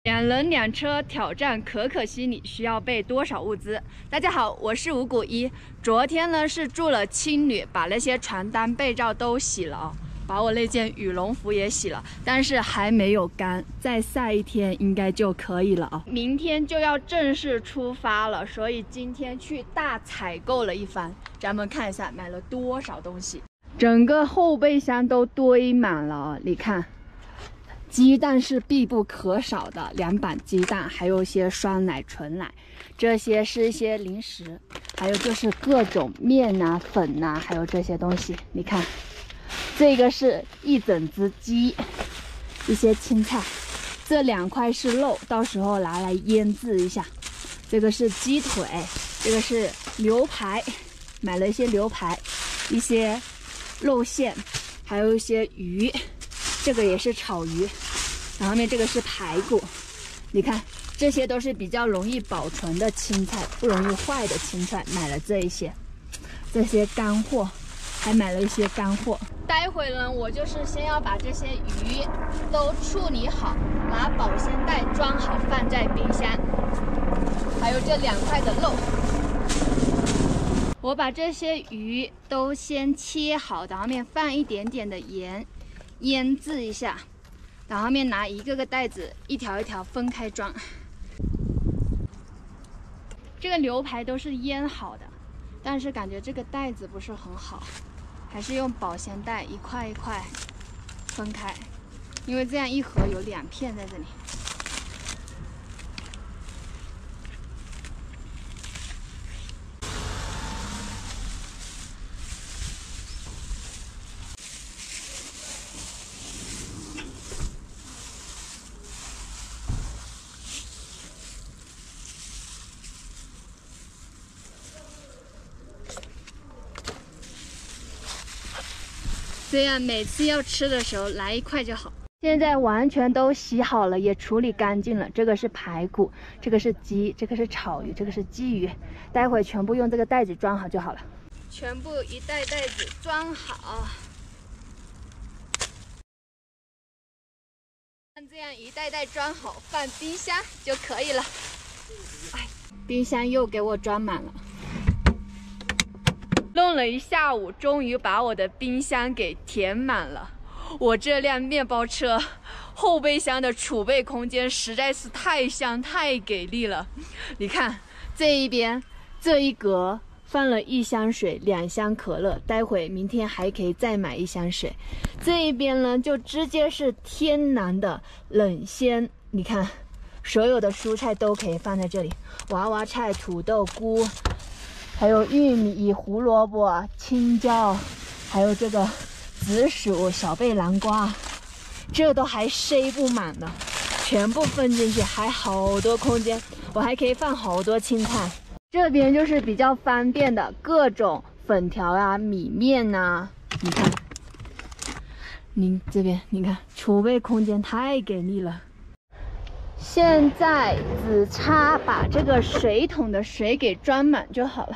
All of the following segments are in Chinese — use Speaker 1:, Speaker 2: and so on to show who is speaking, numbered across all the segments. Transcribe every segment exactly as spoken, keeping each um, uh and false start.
Speaker 1: 两人两车挑战可可西里需要备多少物资？大家好，我是五谷一。昨天呢是住了青旅，把那些传单被罩都洗了啊，把我那件羽绒服也洗了，但是还没有干，再晒一天应该就可以了啊。明天就要正式出发了，所以今天去大采购了一番。咱们看一下买了多少东西，整个后备箱都堆满了啊！你看。 鸡蛋是必不可少的，两板鸡蛋，还有一些酸奶、纯奶，这些是一些零食，还有就是各种面呐、啊、粉呐、啊，还有这些东西。你看，这个是一整只鸡，一些青菜，这两块是肉，到时候拿来腌制一下。这个是鸡腿，这个是牛排，买了一些牛排，一些肉馅，还有一些鱼。 这个也是炒鱼，然后面这个是排骨，你看这些都是比较容易保存的青菜，不容易坏的青菜，买了这一些，这些干货，还买了一些干货。待会呢，我就是先要把这些鱼都处理好，拿保鲜袋装好放在冰箱，还有这两块的肉。 我把这些鱼都先切好，然后面放一点点的盐。 腌制一下，然后面拿一个个袋子一条一条分开装。这个牛排都是腌好的，但是感觉这个袋子不是很好，还是用保鲜袋一块一块分开，因为这样一盒有两片在这里。 这样每次要吃的时候来一块就好。现在完全都洗好了，也处理干净了。这个是排骨，这个是鸡，这个是炒鱼，这个是鸡鱼。待会全部用这个袋子装好就好了。全部一袋袋子装好，这样一袋袋装好，放冰箱就可以了。哎，冰箱又给我装满了。 弄了一下午，终于把我的冰箱给填满了。我这辆面包车后备箱的储备空间实在是太香太给力了。你看这一边这一格放了一箱水，两箱可乐，待会明天还可以再买一箱水。这一边呢，就直接是天然的冷鲜。你看，所有的蔬菜都可以放在这里，娃娃菜、土豆、菇。 还有玉米、胡萝卜、青椒，还有这个紫薯、小贝南瓜，这都还塞不满呢，全部放进去，还好多空间，我还可以放好多青菜。这边就是比较方便的各种粉条啊、米面呐、啊，你看，您这边你看，储备空间太给力了。现在只差把这个水桶的水给装满就好了。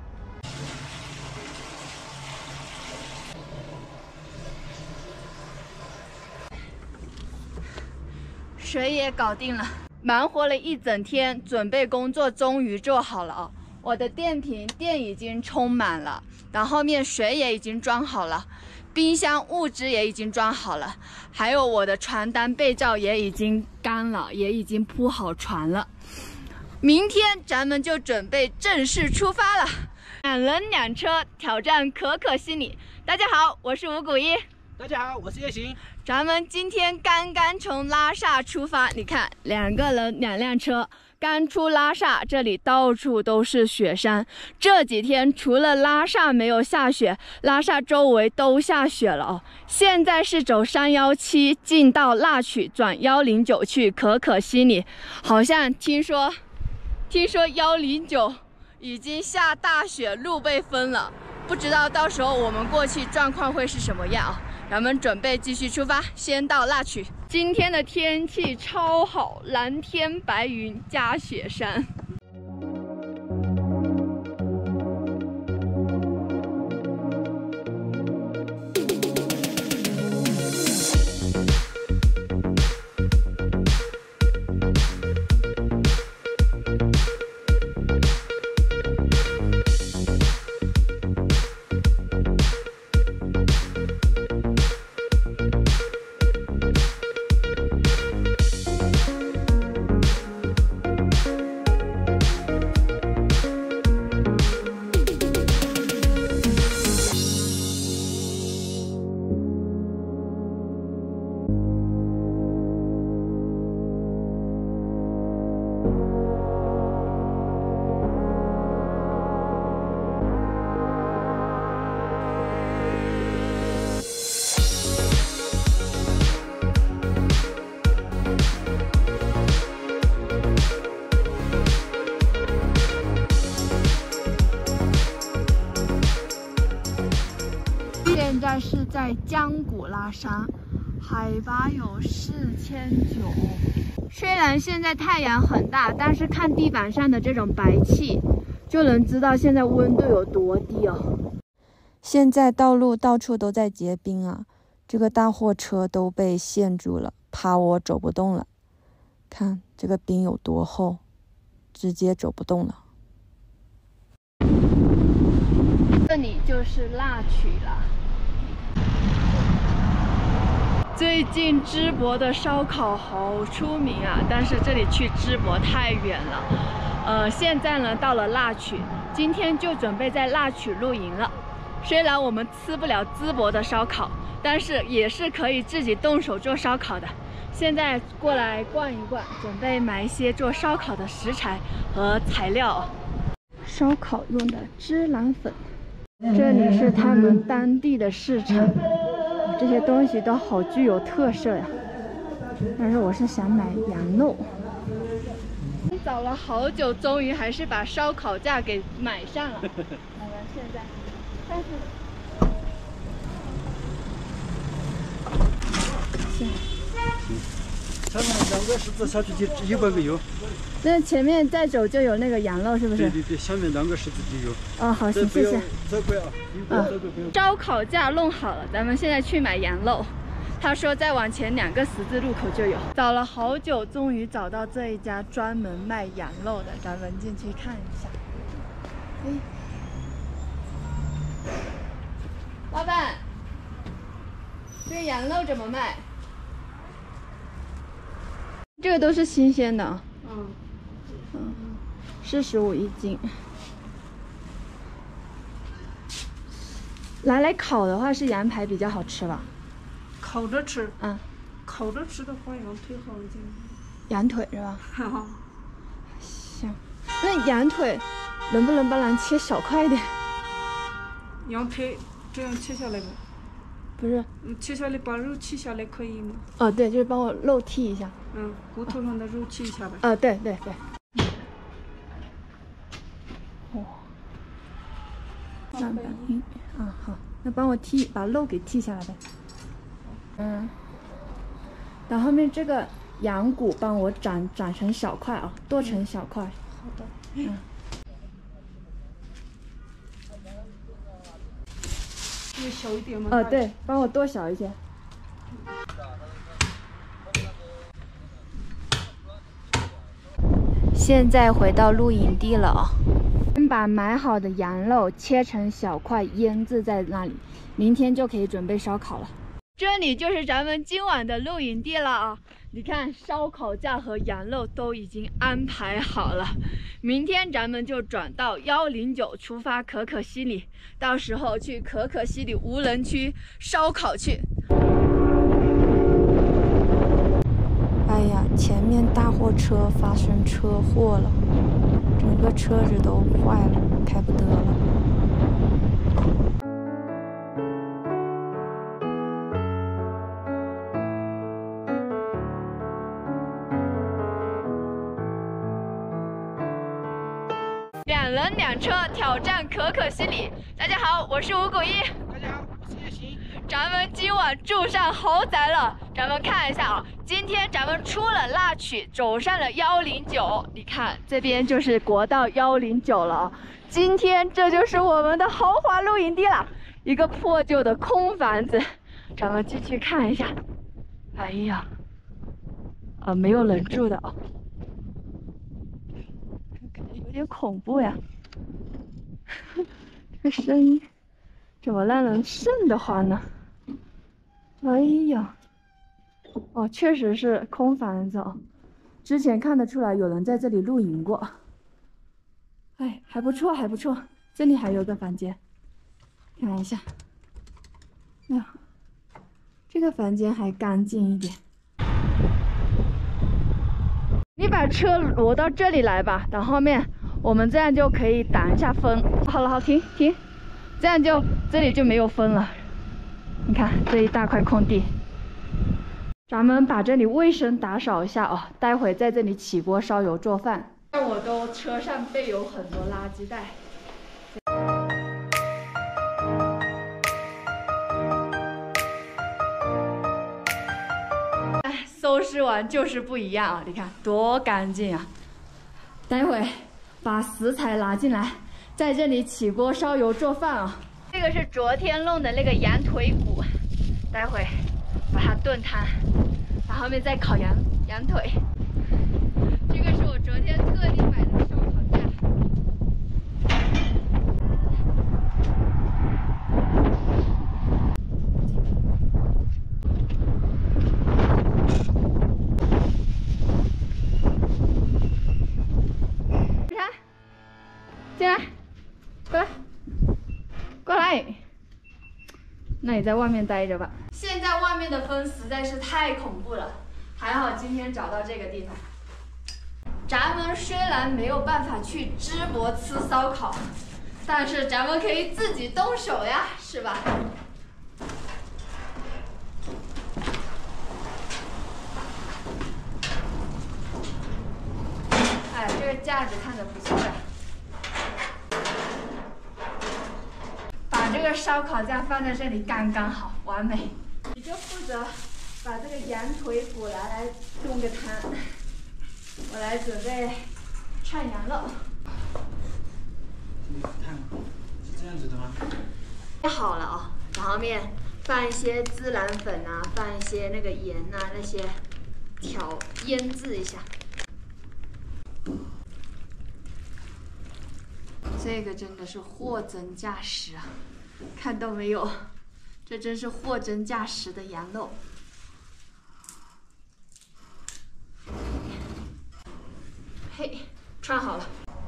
Speaker 1: 水也搞定了，忙活了一整天，准备工作终于做好了啊！我的电瓶电已经充满了，然后面水也已经装好了，冰箱物资也已经装好了，还有我的传单被罩也已经干了，也已经铺好船了。明天咱们就准备正式出发了，两人两车挑战可可西里。大家好，我是五谷一。
Speaker 2: 大家好，我是叶行。
Speaker 1: 咱们今天刚刚从拉萨出发，你看，两个人两辆车，刚出拉萨，这里到处都是雪山。这几天除了拉萨没有下雪，拉萨周围都下雪了哦。现在是走三幺七进到腊曲，转幺零九去可可西里，好像听说，听说幺零九已经下大雪，路被封了，不知道到时候我们过去状况会是什么样啊？ 咱们准备继续出发，先到腊曲。今天的天气超好，蓝天白云加雪山。 在是在江古拉山，海拔有四千九。虽然现在太阳很大，但是看地板上的这种白气，就能知道现在温度有多低哦。现在道路到处都在结冰啊，这个大货车都被陷住了，怕我走不动了。看这个冰有多厚，直接走不动了。这里就是腊曲了。最近淄博的烧烤好出名啊，但是这里去淄博太远了。呃，现在呢到了腊曲，今天就准备在腊曲露营了。虽然我们吃不了淄博的烧烤，但是也是可以自己动手做烧烤的。现在过来逛一逛，准备买一些做烧烤的食材和材料。烧烤用的孜然粉，这里是他们当地的市场，这些东西都好具有特色呀。但是我是想买羊肉。找了好久，终于还是把烧烤架给买上了。我们现在，但是。
Speaker 2: 前面两个十字下去就一百个有。
Speaker 1: 那前面再走就有那个羊肉，是不是？
Speaker 2: 对对对，下面两个十字就有。
Speaker 1: 哦，好，行，谢谢。
Speaker 2: 再快啊！
Speaker 1: 啊，烧烤架弄好了，咱们现在去买羊肉。他说再往前两个十字路口就有。找了好久，终于找到这一家专门卖羊肉的，咱们进去看一下。哎，老板，这羊肉怎么卖？这个都是新鲜的啊。嗯嗯，四十五一斤。拿来烤的话，是羊排比较好吃吧？
Speaker 3: 烤着吃。
Speaker 1: 嗯。
Speaker 3: 烤着吃的话，羊腿好一点。
Speaker 1: 羊腿是吧？好。行，那羊腿能不能帮咱切小块一点？
Speaker 3: 羊腿这样切下来吧。
Speaker 1: 不是，
Speaker 3: 嗯，切下来把肉剔下来可以吗？
Speaker 1: 哦，对，就是帮我肉剔一下。
Speaker 3: 嗯，骨头上的肉剔一下呗。
Speaker 1: 呃，对对对。哦。三百一。啊，好，那帮我剔，把肉给剔下来呗。嗯。然后后面这个羊骨帮我斩斩成小块啊，剁成小块。好的。嗯。
Speaker 3: 要小一点吗？
Speaker 1: 呃，对，帮我剁小一些。现在回到露营地了啊，先把买好的羊肉切成小块，腌制在那里，明天就可以准备烧烤了。这里就是咱们今晚的露营地了啊！你看，烧烤架和羊肉都已经安排好了。明天咱们就转到幺零九出发可可西里，到时候去可可西里无人区烧烤去。哎呀，前面大货车发生车祸了，整个车子都坏了，开不得了。两人两车挑战可可西里。大家好，我是吴古一。
Speaker 3: 大家好，我是叶行。
Speaker 1: 咱们今晚住上豪宅了，咱们看一下啊，今天咱们出了腊曲，走上了幺零九。你看这边就是国道幺零九了啊。今天这就是我们的豪华露营地了，一个破旧的空房子。咱们进去看一下。哎呀，啊，没有人住的啊。有点恐怖呀，这声音怎么让人瘆得慌呢？哎呀，哦，确实是空房子哦，之前看得出来有人在这里露营过。哎，还不错，还不错，这里还有个房间，看一下。哎呀，这个房间还干净一点。你把车挪到这里来吧，等后面。我们这样就可以挡一下风。好了，好，停停，这样就这里就没有风了。你看这一大块空地，咱们把这里卫生打扫一下哦，待会在这里起锅烧油做饭。我都车上备有很多垃圾袋。 吃完就是不一样啊！你看多干净啊！待会把食材拿进来，在这里起锅烧油做饭啊。这个是昨天弄的那个羊腿骨，待会把它炖汤，然后后面再烤羊羊腿。这个是我昨天特地买的烧烤架。 进来，过来，过来。那你在外面待着吧。现在外面的风实在是太恐怖了，还好今天找到这个地方。咱们虽然没有办法去淄博吃烧烤，但是咱们可以自己动手呀，是吧？哎，这个架子看着不错呀。 把这个烧烤架放在这里刚刚好，完美。你就负责把这个羊腿骨拿来炖个汤，我来准备串羊肉。
Speaker 2: 看，是这样子的吗？
Speaker 1: 好了啊、哦，然后面放一些孜然粉啊，放一些那个盐啊，那些调腌制一下。这个真的是货真价实啊！看到没有？这真是货真价实的羊肉。嘿，串好了。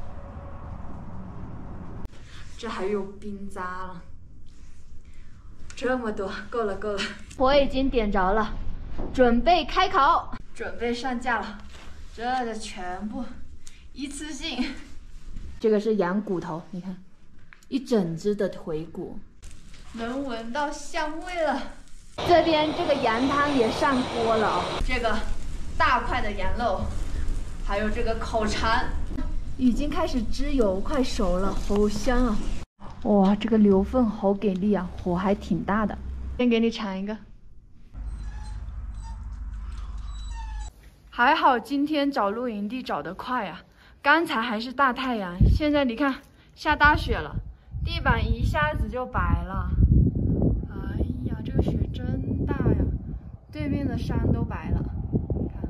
Speaker 1: 这还有冰渣了，这么多，够了够了。火已经点着了，准备开烤，准备上架了。这个全部一次性。 这个是羊骨头，你看，一整只的腿骨，能闻到香味了。这边这个羊汤也上锅了啊、哦，这个大块的羊肉，还有这个口肠，已经开始汁油，快熟了，好香啊！哇，这个牛粪好给力啊，火还挺大的。先给你尝一个，还好今天找露营地找得快啊。 刚才还是大太阳，现在你看下大雪了，地板一下子就白了。哎呀，这个雪真大呀！对面的山都白了，看。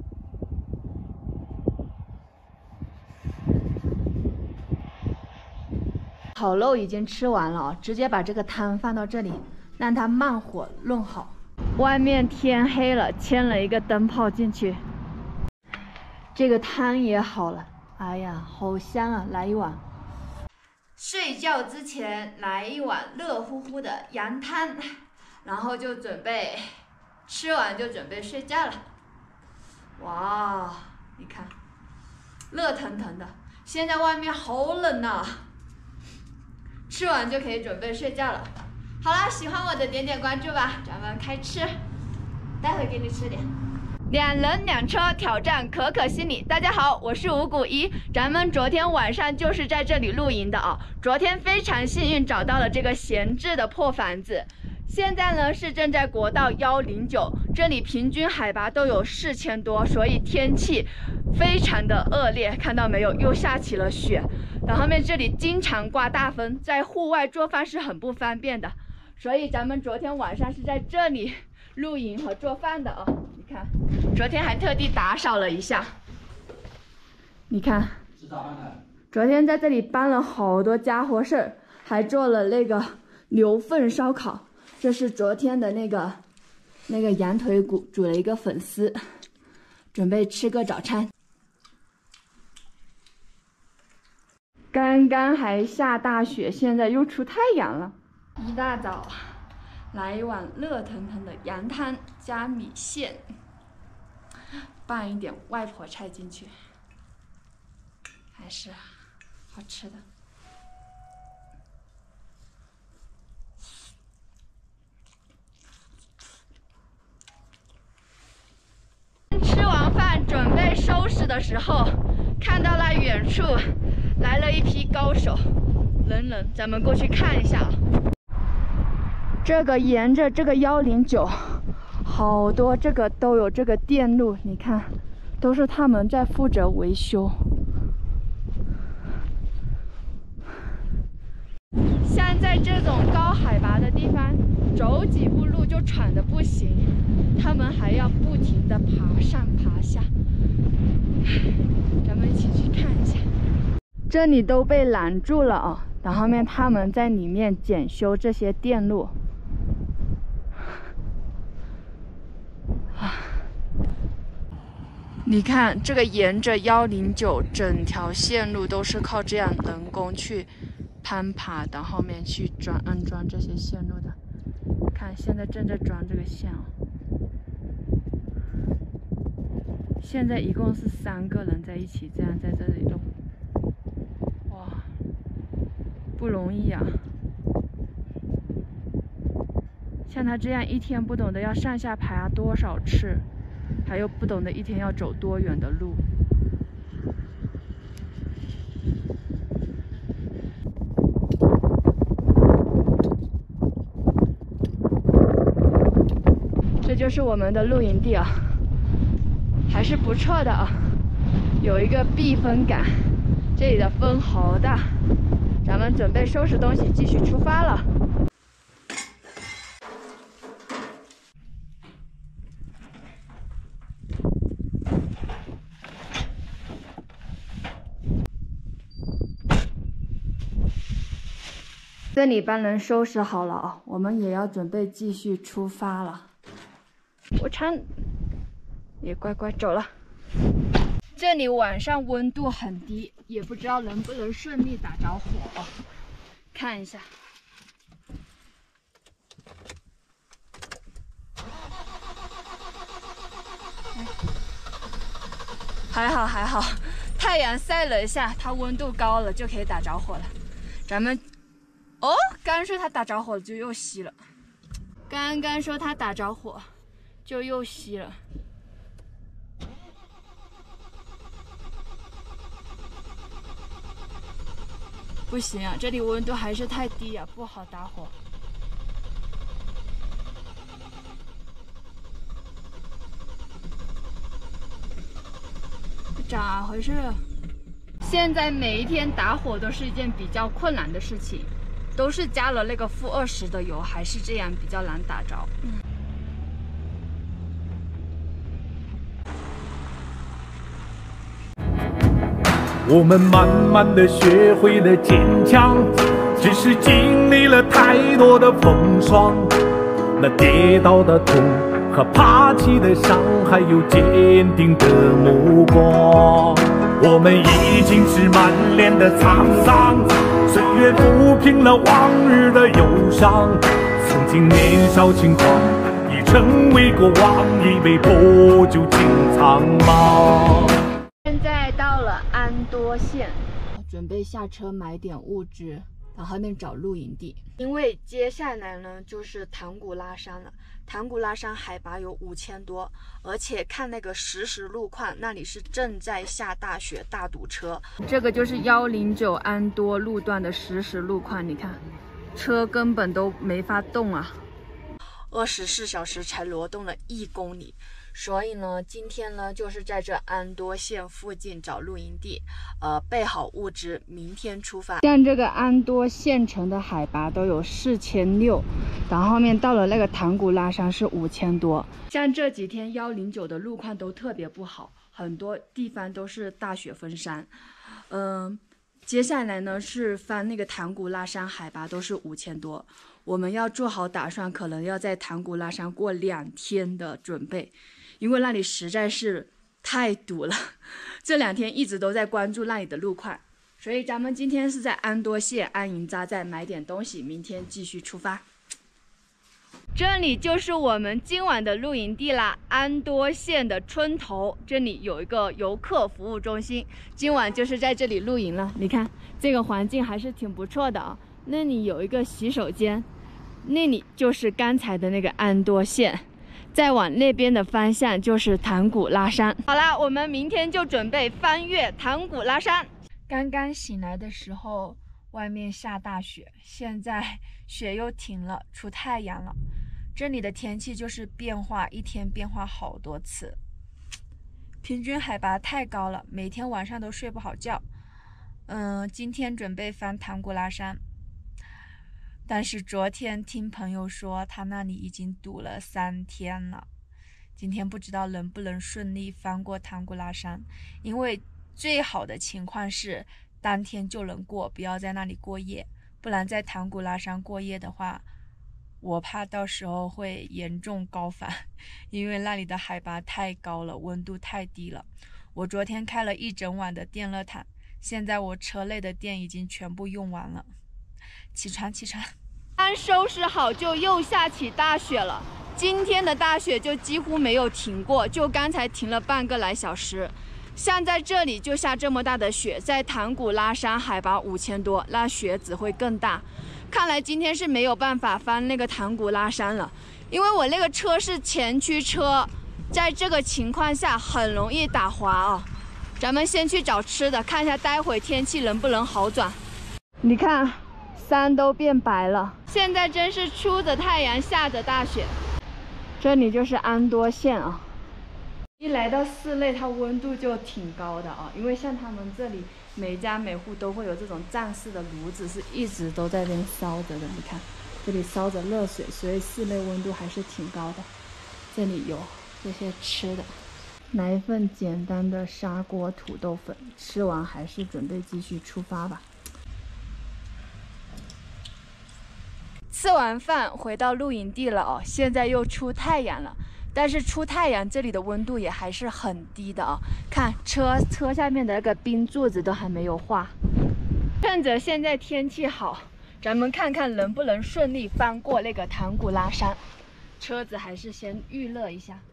Speaker 1: 烤肉已经吃完了啊，直接把这个汤放到这里，让它慢火弄好。外面天黑了，牵了一个灯泡进去。这个汤也好了。 哎呀，好香啊！来一碗。睡觉之前来一碗热乎乎的羊汤，然后就准备吃完就准备睡觉了。哇，你看，热腾腾的。现在外面好冷呐、啊，吃完就可以准备睡觉了。好啦，喜欢我的点点关注吧，咱们开吃，待会给你吃点。 两人两车挑战可可西里，大家好，我是五谷一。咱们昨天晚上就是在这里露营的啊。昨天非常幸运找到了这个闲置的破房子，现在呢是正在国道一零九，这里平均海拔都有四千多，所以天气非常的恶劣，看到没有？又下起了雪，然后面这里经常刮大风，在户外做饭是很不方便的，所以咱们昨天晚上是在这里露营和做饭的啊。 你看，昨天还特地打扫了一下。你看，昨天在这里搬了好多家伙事儿，还做了那个牛粪烧烤。这是昨天的那个那个羊腿骨，煮了一个粉丝，准备吃个早餐。刚刚还下大雪，现在又出太阳了。一大早。 来一碗热腾腾的羊汤加米线，拌一点外婆菜进去，还是好吃的。吃完饭准备收拾的时候，看到那远处来了一批高手，人人，咱们过去看一下。 这个沿着这个一零九， 好多这个都有这个电路，你看，都是他们在负责维修。像在这种高海拔的地方，走几步路就喘得不行，他们还要不停地爬上爬下。咱们一起去看一下，这里都被拦住了啊，然后面他们在里面检修这些电路。你看，这个沿着幺零九整条线路都是靠这样人工去攀爬，然后面去装安装这些线路的。看，现在正在装这个线哦。现在一共是三个人在一起，这样在这里弄。哇，不容易啊！像他这样一天不懂得要上下爬多少次。还有不懂得一天要走多远的路。这就是我们的露营地啊，还是不错的啊，有一个避风港，这里的风好大。咱们准备收拾东西，继续出发了。这里帮人收拾好了啊，我们也要准备继续出发了。我唱，也乖乖走了。这里晚上温度很低，也不知道能不能顺利打着火啊。看一下，还好还好，太阳晒了一下，它温度高了就可以打着火了。咱们。哦，刚说它打着火就又熄了，刚刚说它打着火就又熄了。不行啊，这里温度还是太低啊，不好打火。咋回事？现在每一天打火都是一件比较困难的事情。都是加了那个负二十的油，还是这样比较难打着。嗯、
Speaker 4: 我们慢慢的学会了坚强，只是经历了太多的风霜，那跌倒的痛和爬起的伤，还有坚定的目光。我们已经是满脸的沧桑，岁月抚平了往日的忧伤，曾经年少轻狂已成为过往，已被破旧进苍茫。
Speaker 1: 现在到了安多县，准备下车买点物资，然后面找露营地。因为接下来呢就是唐古拉山了，唐古拉山海拔有五千多，而且看那个实时路况，那里是正在下大雪，大堵车。这个就是幺零九安多路段的实时路况，你看，车根本都没法动啊，二十四小时才挪动了一公里。所以呢，今天呢就是在这安多县附近找露营地，呃，备好物资，明天出发。像这个安多县城的海拔都有四千六，然后面到了那个唐古拉山是五千多。像这几天幺零九的路况都特别不好，很多地方都是大雪封山。嗯、呃，接下来呢是翻那个唐古拉山，海拔都是五千多。我们要做好打算，可能要在唐古拉山过两天的准备，因为那里实在是太堵了。这两天一直都在关注那里的路况，所以咱们今天是在安多县安营扎寨买点东西，明天继续出发。这里就是我们今晚的露营地啦，安多县的村头，这里有一个游客服务中心，今晚就是在这里露营了。你看这个环境还是挺不错的啊，那里有一个洗手间。那里就是刚才的那个安多县，再往那边的方向就是唐古拉山。好啦，我们明天就准备翻越唐古拉山。刚刚醒来的时候，外面下大雪，现在雪又停了，出太阳了。 这里的天气就是变化，一天变化好多次。平均海拔太高了，每天晚上都睡不好觉。嗯，今天准备翻唐古拉山，但是昨天听朋友说他那里已经堵了三天了。今天不知道能不能顺利翻过唐古拉山，因为最好的情况是当天就能过，不要在那里过夜，不然在唐古拉山过夜的话，我怕到时候会严重高反，因为那里的海拔太高了，温度太低了。我昨天开了一整晚的电热毯，现在我车内的电已经全部用完了。起床起床！刚收拾好就又下起大雪了，今天的大雪就几乎没有停过，就刚才停了半个来小时。像在这里就下这么大的雪，在唐古拉山海拔五千多，那雪只会更大。看来今天是没有办法翻那个唐古拉山了，因为我那个车是前驱车，在这个情况下很容易打滑啊。咱们先去找吃的，看一下待会天气能不能好转。你看，山都变白了，现在真是出着太阳，下着大雪。这里就是安多县啊。一来到室内，它温度就挺高的啊，因为像他们这里每家每户都会有这种战式的炉子，是一直都在这边烧着的。你看，这里烧着热水，所以室内温度还是挺高的。这里有这些吃的，来一份简单的砂锅土豆粉，吃完还是准备继续出发吧。吃完饭回到露营地了哦，现在又出太阳了。但是出太阳，这里的温度也还是很低的啊！看车车下面的那个冰柱子都还没有化。趁着现在天气好，咱们看看能不能顺利翻过那个唐古拉山。车子还是先预热一下。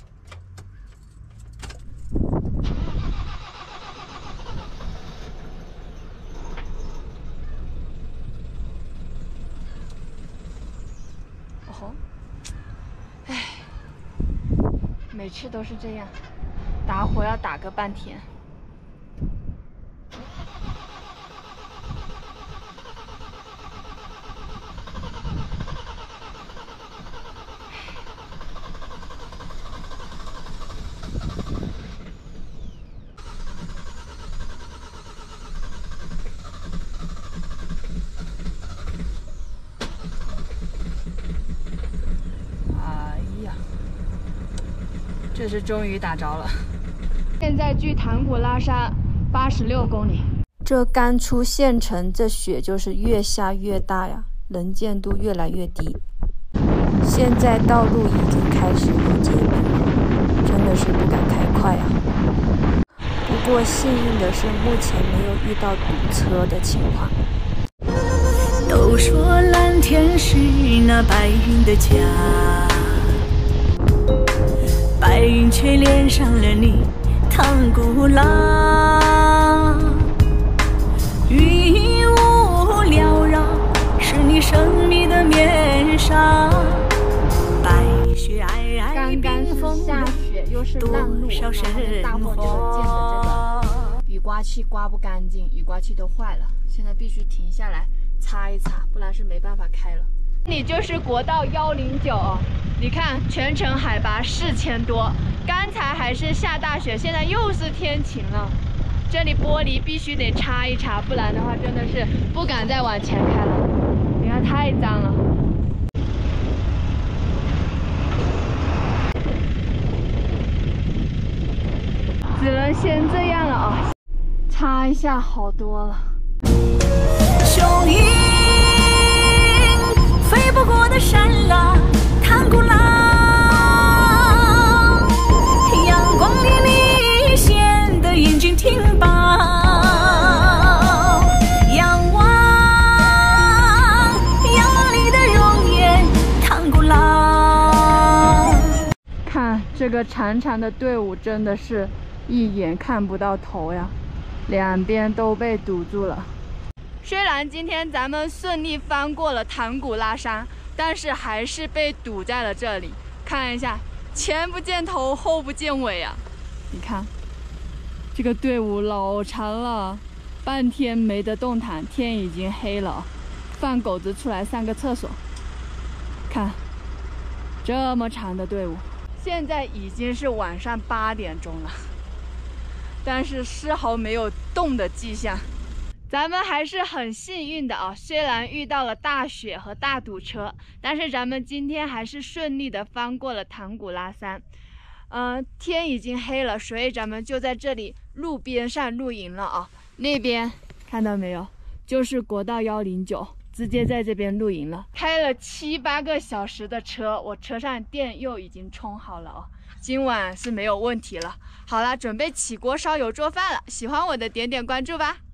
Speaker 1: 哦吼，唉。每次都是这样，打火要打个半天。这是终于打着了。现在距唐古拉山八十六公里。这刚出县城，这雪就是越下越大呀，能见度越来越低。现在道路已经开始有结冰了，真的是不敢开快呀。不过幸运的是，目前没有遇到堵车的情况。
Speaker 5: 都说蓝天是那白云的家，白云却连上了你唐古拉，云雾缭绕是你神秘的面纱，白雪皑皑冰封
Speaker 1: 下雪又是烂路，然后大货车建的这个雨刮器刮不干净，雨刮器都坏了，现在必须停下来擦一擦，不然是没办法开了。这里就是国道一零九，你看全程海拔四千多，刚才还是下大雪，现在又是天晴了。这里玻璃必须得擦一擦，不然的话真的是不敢再往前开了。你看太脏了。只能先这样了啊，擦一下好多了。
Speaker 5: 雄鹰飞不过的山啦，唐古拉，阳光里你显得眼睛挺拔，仰望阳丽的容颜，唐古拉。
Speaker 1: 看这个长长的队伍，真的是一眼看不到头呀，两边都被堵住了。虽然今天咱们顺利翻过了唐古拉山，但是还是被堵在了这里。看一下，前不见头，后不见尾啊！你看，这个队伍老长了，半天没得动弹，天已经黑了。放狗子出来上个厕所，看这么长的队伍，现在已经是晚上八点钟了，但是丝毫没有动的迹象。咱们还是很幸运的啊，虽然遇到了大雪和大堵车，但是咱们今天还是顺利的翻过了唐古拉山。嗯、呃，天已经黑了，所以咱们就在这里路边上露营了啊。那边看到没有，就是国道一零九，直接在这边露营了。开了七八个小时的车，我车上电又已经充好了哦，今晚是没有问题了。好了，准备起锅烧油做饭了。喜欢我的点点关注吧。